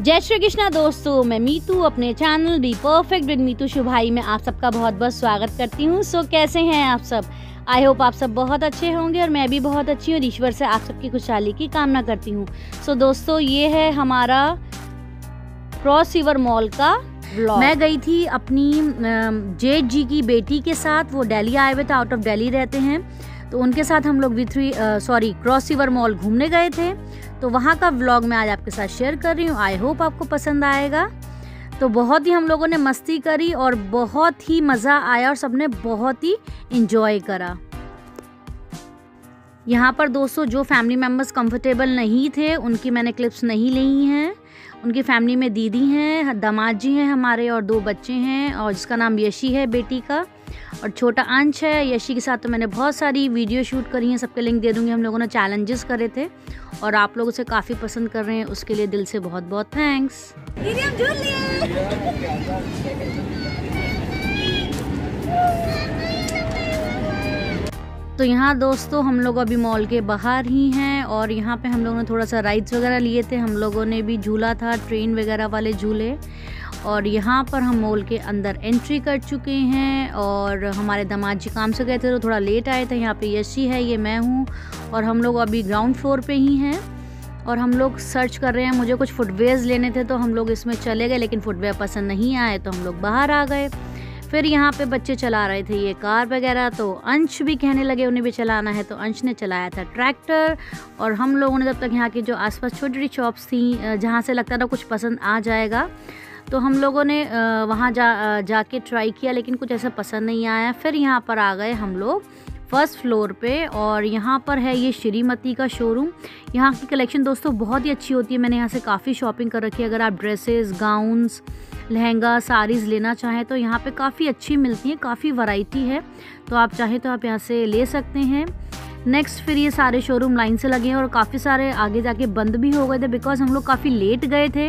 जय श्री कृष्णा दोस्तों, मैं मीतू अपने channel be perfect with Meetu शुभाई में आप सबका बहुत बहुत स्वागत करती हूँ। सो कैसे हैं आप सब? आई होप आप सब बहुत अच्छे होंगे और मैं भी बहुत अच्छी हूँ और ईश्वर से आप सबकी खुशहाली की कामना करती हूँ। सो दोस्तों, ये है हमारा क्रॉस रिवर मॉल का व्लॉग। मैं गई थी अपनी जेठ जी की बेटी के साथ, वो दिल्ली आए हुए थे, आउट ऑफ दिल्ली रहते हैं, तो उनके साथ हम लोग क्रॉस रिवर मॉल घूमने गए थे। तो वहाँ का व्लॉग मैं आज आपके साथ शेयर कर रही हूँ। आई होप आपको पसंद आएगा। तो बहुत ही हम लोगों ने मस्ती करी और बहुत ही मज़ा आया और सबने बहुत ही इंजॉय करा। यहाँ पर दोस्तों जो फैमिली मेम्बर्स कंफर्टेबल नहीं थे उनकी मैंने क्लिप्स नहीं ली हैं। उनकी फैमिली में दीदी हैं, दामाद जी हैं हमारे और 2 बच्चे हैं, और जिसका नाम यशी है बेटी का, और छोटा अंश है। यशी के साथ तो मैंने बहुत सारी वीडियो शूट करी हैं, सबके लिंक दे दूँगी। हम लोगों ने चैलेंजेस करे थे और आप लोग उसे काफ़ी पसंद कर रहे हैं, उसके लिए दिल से बहुत बहुत थैंक्स। तो यहाँ दोस्तों हम लोग अभी मॉल के बाहर ही हैं और यहाँ पे हम लोगों ने थोड़ा सा राइड्स वगैरह लिए थे। हम लोगों ने भी झूला था, ट्रेन वगैरह वाले झूले, और यहाँ पर हम मॉल के अंदर एंट्री कर चुके हैं। और हमारे दामाद जी काम से गए थे तो थोड़ा लेट आए थे। यहाँ पे यशी है, ये मैं हूँ, और हम लोग अभी ग्राउंड फ्लोर पे ही हैं और हम लोग सर्च कर रहे हैं। मुझे कुछ फुटवेयर्स लेने थे तो हम लोग इसमें चले गए, लेकिन फुटवेयर पसंद नहीं आए तो हम लोग बाहर आ गए। फिर यहाँ पे बच्चे चला रहे थे ये कार वगैरह, तो अंश भी कहने लगे उन्हें भी चलाना है, तो अंश ने चलाया था ट्रैक्टर। और हम लोगों ने जब तक यहाँ की जो आसपास छोटी छोटी शॉप्स थी जहाँ से लगता था कुछ पसंद आ जाएगा, तो हम लोगों ने वहाँ जाके ट्राई किया, लेकिन कुछ ऐसा पसंद नहीं आया। फिर यहाँ पर आ गए हम लोग फर्स्ट फ्लोर पे, और यहाँ पर है ये श्रीमती का शोरूम। यहाँ की कलेक्शन दोस्तों बहुत ही अच्छी होती है। मैंने यहाँ से काफ़ी शॉपिंग कर रखी है। अगर आप ड्रेसेस, गाउन्स, लहंगा, साड़ीज़ लेना चाहें तो यहाँ पे काफ़ी अच्छी मिलती हैं, काफ़ी वैरायटी है, तो आप चाहें तो आप यहाँ से ले सकते हैं। नेक्स्ट फिर ये सारे शोरूम लाइन से लगे हैं और काफ़ी सारे आगे जाके बंद भी हो गए थे, बिकॉज हम लोग काफ़ी लेट गए थे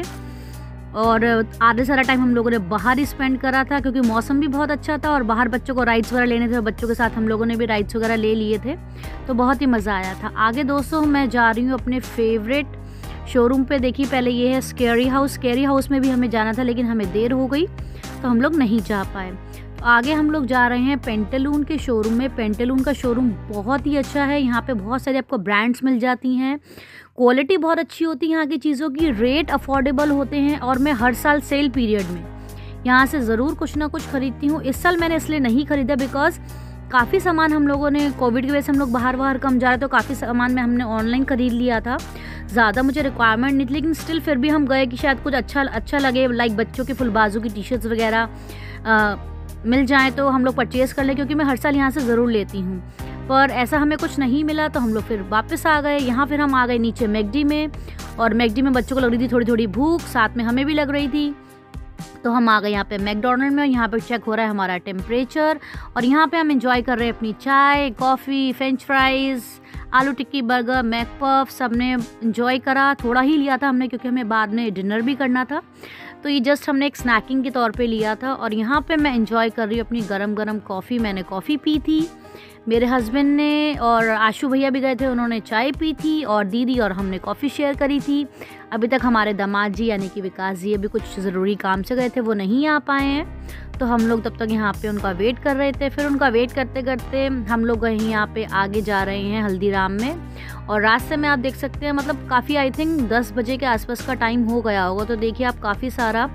और आधे सारा टाइम हम लोगों ने बाहर ही स्पेंड करा था, क्योंकि मौसम भी बहुत अच्छा था और बाहर बच्चों को राइड्स वगैरह लेने थे और बच्चों के साथ हम लोगों ने भी राइड्स वगैरह ले लिए थे, तो बहुत ही मज़ा आया था। आगे दोस्तों मैं जा रही हूँ अपने फेवरेट शोरूम पे। देखिए पहले ये है स्केरी हाउस। स्केरी हाउस में भी हमें जाना था, लेकिन हमें देर हो गई तो हम लोग नहीं जा पाए। तो आगे हम लोग जा रहे हैं पेंटालून के शोरूम में। पेंटालून का शोरूम बहुत ही अच्छा है। यहाँ पे बहुत सारी आपको ब्रांड्स मिल जाती हैं, क्वालिटी बहुत अच्छी होती है यहाँ की चीज़ों की, रेट अफोर्डेबल होते हैं, और मैं हर साल सेल पीरियड में यहाँ से ज़रूर कुछ ना कुछ खरीदती हूँ। इस साल मैंने इसलिए नहीं खरीदा बिकॉज काफ़ी सामान हम लोगों ने कोविड की वजह से हम लोग बाहर कम जा रहे, तो काफ़ी सामान में हमने ऑनलाइन खरीद लिया था। ज़्यादा मुझे रिक्वायरमेंट नहीं थी, लेकिन स्टिल फिर भी हम गए कि शायद कुछ अच्छा लगे, लाइक बच्चों के फुल बाजू की टी-शर्ट्स वगैरह मिल जाए तो हम लोग परचेज़ कर लें, क्योंकि मैं हर साल यहाँ से ज़रूर लेती हूँ। पर ऐसा हमें कुछ नहीं मिला तो हम लोग फिर वापस आ गए। यहाँ फिर हम आ गए नीचे मैकडी में, और मैकडी में बच्चों को लग रही थी थोड़ी थोड़ी भूख, साथ में हमें भी लग रही थी, तो हम आ गए यहाँ पे मैकडोनल्ड में। यहाँ पे चेक हो रहा है हमारा टेम्परेचर, और यहाँ पे हम एंजॉय कर रहे हैं अपनी चाय, कॉफ़ी, फ्रेंच फ्राइज़, आलू टिक्की, बर्गर, मैकपफ, सब ने एंजॉय करा। थोड़ा ही लिया था हमने क्योंकि हमें बाद में डिनर भी करना था, तो ये जस्ट हमने एक स्नैकिंग के तौर पे लिया था। और यहाँ पे मैं एंजॉय कर रही हूँ अपनी गरम गरम कॉफ़ी। मैंने कॉफ़ी पी थी, मेरे हस्बैंड ने और आशु भैया भी गए थे, उन्होंने चाय पी थी, और दीदी और हमने कॉफ़ी शेयर करी थी। अभी तक हमारे दामाद जी यानी कि विकास जी अभी कुछ ज़रूरी काम से गए थे, वो नहीं आ पाए हैं, तो हम लोग तब तक यहाँ पे उनका वेट कर रहे थे। फिर उनका वेट करते करते हम लोग कहीं यहाँ पे आगे जा रहे हैं हल्दीराम में, और रास्ते में आप देख सकते हैं मतलब काफ़ी आई थिंक 10 बजे के आसपास का टाइम हो गया होगा, तो देखिए आप काफ़ी सारा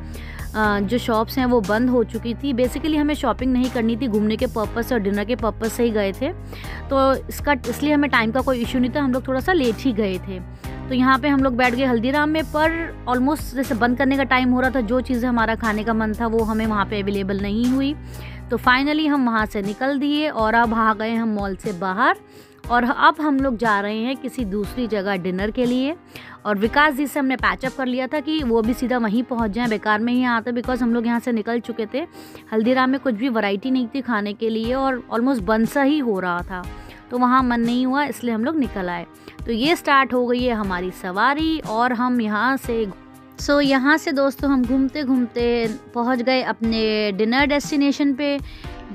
जो शॉप्स हैं वो बंद हो चुकी थी। बेसिकली हमें शॉपिंग नहीं करनी थी, घूमने के पर्पस और डिनर के पर्पस से ही गए थे, तो इसलिए हमें टाइम का कोई इशू नहीं था, हम लोग थोड़ा सा लेट ही गए थे। तो यहाँ पे हम लोग बैठ गए हल्दीराम में, पर ऑलमोस्ट जैसे बंद करने का टाइम हो रहा था, जो चीज़ें हमारा खाने का मन था वो हमें वहाँ पे अवेलेबल नहीं हुई, तो फाइनली हम वहाँ से निकल दिए और अब आ गए हम मॉल से बाहर, और अब हम लोग जा रहे हैं किसी दूसरी जगह डिनर के लिए। और विकास जी से हमने पैचअप कर लिया था कि वो भी सीधा वहीं पहुंच जाएं, बेकार में ही आते, बिकॉज हम लोग यहाँ से निकल चुके थे। हल्दीराम में कुछ भी वैरायटी नहीं थी खाने के लिए और ऑलमोस्ट बंद सा ही हो रहा था, तो वहाँ मन नहीं हुआ, इसलिए हम लोग निकल आए। तो ये स्टार्ट हो गई है हमारी सवारी और हम यहाँ से यहाँ से दोस्तों हम घूमते घूमते पहुँच गए अपने डिनर डेस्टिनेशन पे।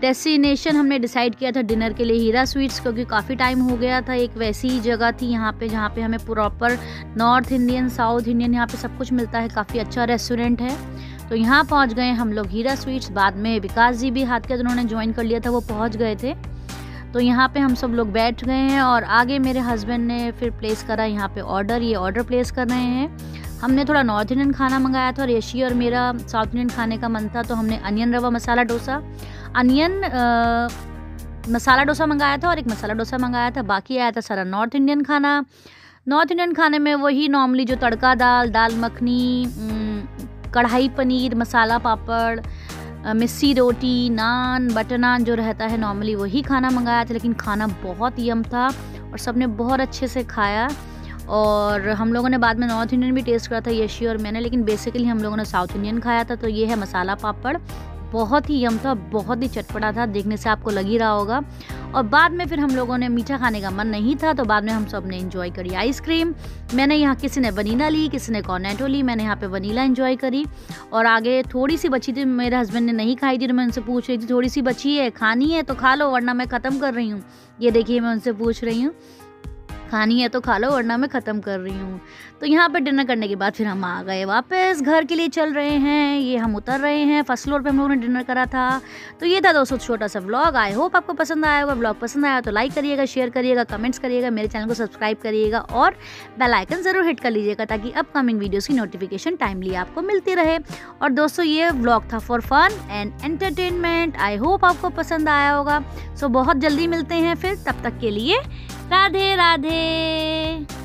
डेस्टिनेशन हमने डिसाइड किया था डिनर के लिए हीरा स्वीट्स, क्योंकि काफ़ी टाइम हो गया था। एक वैसी जगह थी यहाँ पे जहाँ पे हमें proper north Indian, south Indian यहाँ पे सब कुछ मिलता है। काफ़ी अच्छा रेस्टोरेंट है। तो यहाँ पहुँच गए हम लोग हीरा स्वीट्स। बाद में विकास जी भी हाथ के उन्होंने ज्वाइन कर लिया था, वो पहुँच गए थे। तो यहाँ पे हम सब लोग बैठ गए हैं और आगे मेरे हस्बैंड ने फिर प्लेस करा यहाँ पे ऑर्डर। ये ऑर्डर प्लेस कर रहे हैं। हमने थोड़ा नॉर्थ इंडियन खाना मंगाया था और यशी और मेरा साउथ इंडियन खाने का मन था, तो हमने अनियन रवा मसाला डोसा, अनियन मसाला डोसा मंगाया था और एक मसाला डोसा मंगाया था। बाकी आया था सारा नॉर्थ इंडियन खाना। नॉर्थ इंडियन खाने में वही नॉर्मली जो तड़का दाल, दाल मखनी, कढ़ाई पनीर, मसाला पापड़, मिस्सी रोटी, नान, बटर नान जो रहता है नॉर्मली वही खाना मंगाया था। लेकिन खाना बहुत यम था और सबने बहुत अच्छे से खाया। और हम लोगों ने बाद में नॉर्थ इंडियन भी टेस्ट करा था, यशी और मैंने, लेकिन बेसिकली हम लोगों ने साउथ इंडियन खाया था। तो ये है मसाला पापड़, बहुत ही यम था, बहुत ही चटपटा था, देखने से आपको लग ही रहा होगा। और बाद में फिर हम लोगों ने, मीठा खाने का मन नहीं था तो बाद में हम सब ने एंजॉय करी आइसक्रीम। मैंने यहाँ, किसी ने वनीला ली, किसी ने कॉर्नेटो ली, मैंने यहाँ पे वनीला एंजॉय करी। और आगे थोड़ी सी बची थी, मेरे हस्बैंड ने नहीं खाई थी, तो मैं उनसे पूछ रही थी थोड़ी सी बची है, खानी है तो खा लो वरना मैं ख़त्म कर रही हूँ। ये देखिए मैं उनसे पूछ रही हूँ, खानी है तो खा लो वरना मैं ख़त्म कर रही हूँ। तो यहाँ पे डिनर करने के बाद फिर हम आ गए वापस घर के लिए चल रहे हैं। ये हम उतर रहे हैं, फर्स्ट फ्लोर पे हम लोगों ने डिनर करा था। तो ये था दोस्तों छोटा सा व्लॉग। आई होप आपको पसंद आया होगा। व्लॉग पसंद आया तो लाइक करिएगा, शेयर करिएगा, कमेंट्स करिएगा, मेरे चैनल को सब्सक्राइब करिएगा और बेल आइकन ज़रूर हिट कर लीजिएगा ताकि अपकमिंग वीडियोज़ की नोटिफिकेशन टाइमली आपको मिलती रहे। और दोस्तों ये व्लॉग था for fun and entertainment. I hope आपको पसंद आया होगा। सो बहुत जल्दी मिलते हैं फिर, तब तक के लिए राधे राधे।